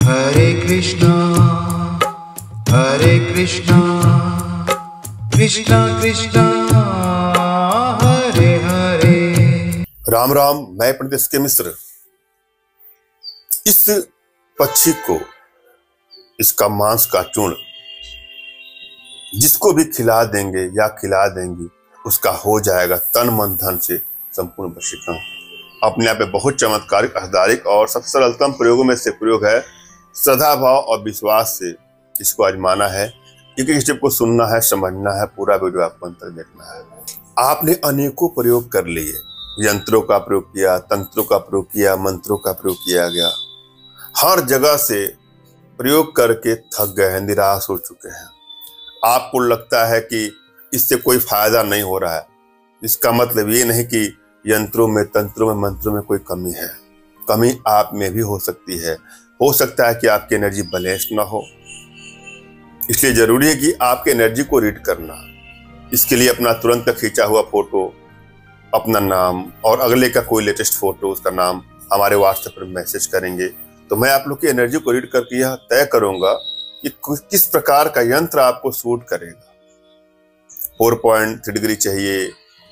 हरे कृष्णा कृष्णा कृष्णा हरे हरे। राम राम। मैं पंडित एस.के. मिश्र। इस पक्षी को, इसका मांस का चूर्ण जिसको भी खिला देंगे या खिला देंगी उसका हो जाएगा तन मन धन से संपूर्ण वशीकरण। अपने आप में बहुत चमत्कारिक, आधारिक और सबसे सरलतम प्रयोगों में से प्रयोग है। श्रद्धा भाव और विश्वास से इसको आजमाना है। क्योंकि स्टेप को सुनना है, समझना है, पूरा वीडियो आपको अंतर देखना है। आपने अनेकों प्रयोग कर लिए, यंत्रों का प्रयोग किया, तंत्रों का प्रयोग किया, मंत्रों का प्रयोग किया गया। हर जगह से प्रयोग करके थक गए हैं, निराश हो चुके हैं। आपको लगता है कि इससे कोई फायदा नहीं हो रहा है। इसका मतलब ये नहीं कि यंत्रों में, तंत्रों में, मंत्रों में कोई कमी है। कमी आप में भी हो सकती है। हो सकता है कि आपकी एनर्जी बैलेंस ना हो। इसलिए जरूरी है कि आपके एनर्जी को रीड करना। इसके लिए अपना तुरंत खींचा हुआ फोटो, अपना नाम और अगले का कोई लेटेस्ट फोटो, उसका नाम हमारे व्हाट्सएप पर मैसेज करेंगे तो मैं आप लोग की एनर्जी को रीड करके यह तय करूंगा कि किस प्रकार का यंत्र आपको सूट करेगा। 4.3 डिग्री चाहिए,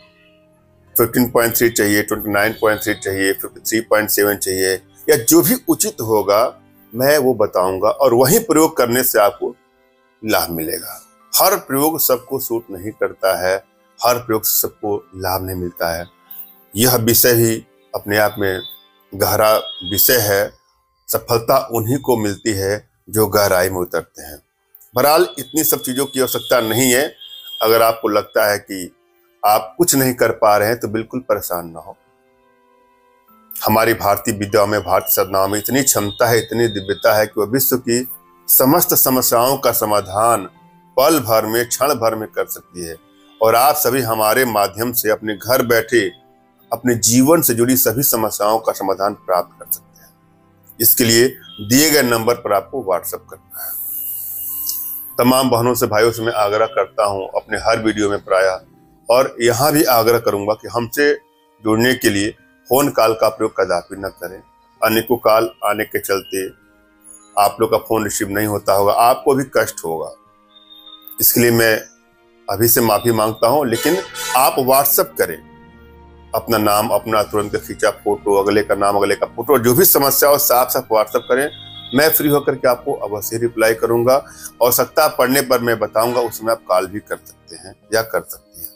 15.3 चाहिए, 29.3 चाहिए, 53.7 चाहिए, या जो भी उचित होगा मैं वो बताऊंगा और वही प्रयोग करने से आपको लाभ मिलेगा। हर प्रयोग सबको सूट नहीं करता है, हर प्रयोग से सबको लाभ नहीं मिलता है। यह विषय ही अपने आप में गहरा विषय है। सफलता उन्हीं को मिलती है जो गहराई में उतरते हैं। बहरहाल इतनी सब चीजों की आवश्यकता नहीं है। अगर आपको लगता है कि आप कुछ नहीं कर पा रहे हैं तो बिल्कुल परेशान ना हो। हमारी भारतीय विद्या में, भारतीय साधनाओं में इतनी क्षमता है, इतनी दिव्यता है कि वह विश्व की समस्त समस्याओं का समाधान पल भर में, क्षण भर में कर सकती है। और आप सभी हमारे माध्यम से अपने घर बैठे अपने जीवन से जुड़ी सभी समस्याओं का समाधान प्राप्त कर सकते हैं। इसके लिए दिए गए नंबर पर आपको व्हाट्सएप करना है। तमाम बहनों से, भाइयों से मैं आग्रह करता हूं अपने हर वीडियो में प्रायः, और यहां भी आग्रह करूंगा कि हमसे जुड़ने के लिए फोन कॉल का प्रयोग कदापि न करें। अनेकों कॉल आने के चलते आप लोग का फोन रिसीव नहीं होता होगा, आपको भी कष्ट होगा। इसके लिए मैं अभी से माफी मांगता हूं। लेकिन आप व्हाट्सएप करें अपना नाम, अपना तुरंत खींचा फोटो, अगले का नाम, अगले का फोटो, जो भी समस्या हो साफ साफ व्हाट्सएप करें। मैं फ्री होकर के आपको अवश्य रिप्लाई करूंगा। और आवश्यकता पड़ने पर मैं बताऊंगा, उसमें आप कॉल भी कर सकते हैं या कर सकती हैं।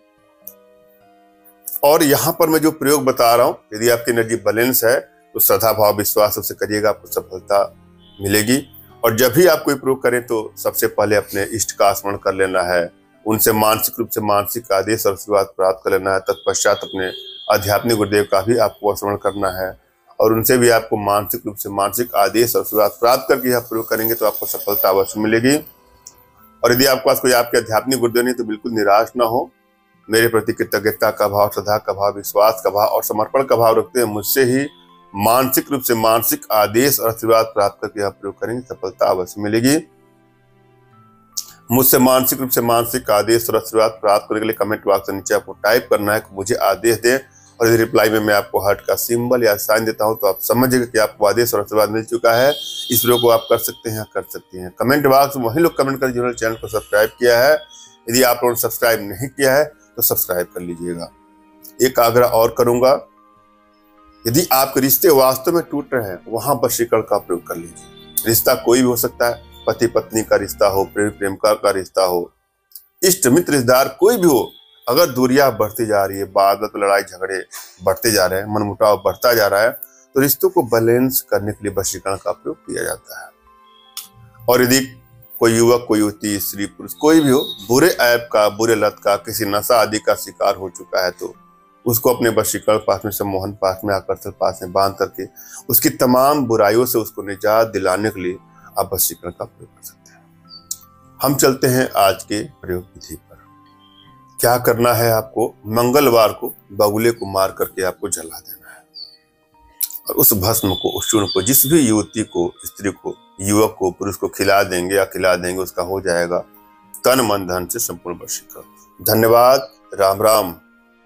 और यहाँ पर मैं जो प्रयोग बता रहा हूं, यदि आपकी एनर्जी बैलेंस है तो श्रद्धा भाव विश्वास से करिएगा, आपको सफलता मिलेगी। और जब भी आप कोई प्रयोग करें तो सबसे पहले अपने इष्ट का स्मरण कर लेना है, उनसे मानसिक रूप से मानसिक आदेश और आशीर्वाद प्राप्त कर लेना है। तत्पश्चात अपने आध्यात्मिक गुरुदेव का भी आपको स्मरण करना है और उनसे भी आपको मानसिक रूप से मानसिक आदेश और आशीर्वाद प्राप्त करके यह प्रयोग करेंगे तो आपको सफलता अवश्य मिलेगी। और यदि आपके पास कोई आपके आध्यात्मिक गुरुदेव नहीं तो बिल्कुल निराश ना हो। मेरे प्रति कृतज्ञता का भाव, श्रद्धा का भाव, विश्वास का भाव और समर्पण का भाव रखते हैं। मुझसे ही मानसिक रूप से मानसिक आदेश और आशीर्वाद प्राप्त करके आप प्रयोग करेंगे, सफलता अवश्य मिलेगी। मुझसे मानसिक रूप से मानसिक आदेश और आशीर्वाद प्राप्त करने के लिए कमेंट बॉक्स के नीचे आपको टाइप करना है कि मुझे आदेश दें। और यदि रिप्लाई में मैं आपको हार्ट का सिंबल या साइन देता हूं तो आप समझिएगा कि आपको आदेश और आशीर्वाद मिल चुका है। इस प्रयोग को आप कर सकते हैं, कर सकती हैं। कमेंट बॉक्स में वही लोग कमेंट कर जिन्होंने चैनल को सब्सक्राइब किया है। यदि आप लोगों ने सब्सक्राइब नहीं किया है तो सब्सक्राइब कर लीजिएगा। एक आग्रह और करूंगा, यदि आपके रिश्ते वास्तव में टूट रहे हैं वहां वशीकरण का प्रयोग कर लीजिए। रिश्ता कोई भी हो सकता है, पति पत्नी का रिश्ता हो, प्रेमी प्रेमिका का रिश्ता हो, इष्ट मित्र रिश्तेदार कोई भी हो। अगर दूरियां बढ़ती जा रही है, बात लड़ाई झगड़े बढ़ते जा रहे हैं, मनमुटाव बढ़ता जा रहा है, तो रिश्तों को बैलेंस करने के लिए वशीकरण का प्रयोग किया जाता है। और यदि कोई युवक, कोई युवती, स्त्री पुरुष कोई भी हो, बुरे ऐप का, बुरे लत का, किसी नशा आदि का शिकार हो चुका है तो उसको अपने वशीकरण पास में, सम्मोहन पास में, आकर्षण पास में बांध करके उसकी तमाम बुराइयों से उसको निजात दिलाने के लिए आप वशीकरण का प्रयोग कर सकते हैं। हम चलते हैं आज के प्रयोग विधि पर। क्या करना है आपको? मंगलवार को बगुले को मार करके आपको जला देना है और उस भस्म को, उस चूर्ण को जिस भी युवती को, स्त्री को, युवक को, पुरुष को खिला देंगे या खिला देंगे उसका हो जाएगा तन मन धन से संपूर्ण वशीकरण। धन्यवाद। राम राम।